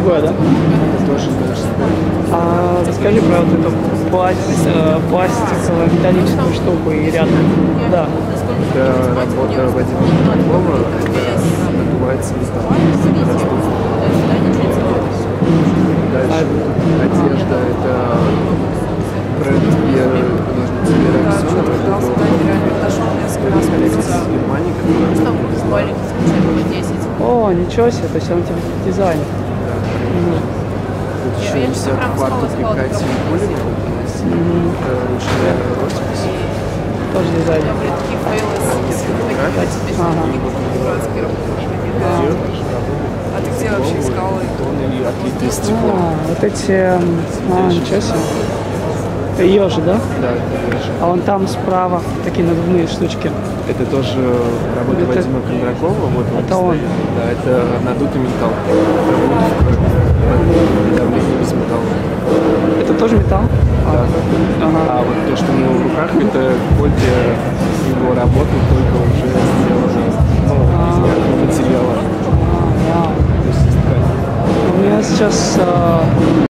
другое, да? Это тоже наш. А расскажи про вот эту пластиково-металлическую штуку и ряд. Да. Это работа Вадима Петрова, это добывается металл. Дальше одежда, это бренд ножницы Рексона, это коллекция из Германии, которая О, ничего себе, то есть он тебе дизайн. тут еще есть фартуки Кати Никулиной, это ручная роспись. Тоже дизайн. А ты где вообще искал? И отлитые стеклом. Вот эти... ничего себе. Это ежи, да? Да, это ежи. А вон там справа такие надувные штучки. Это тоже работа Это- Вадима Кондракова. Вот Это он. Да, это надутый металл. Давление без металла. Это тоже металл? Да. Ага. А вот то, что у него в руках, это копия его работы, только уже сделана из некого материала. Вау. То есть из ткани. У меня сейчас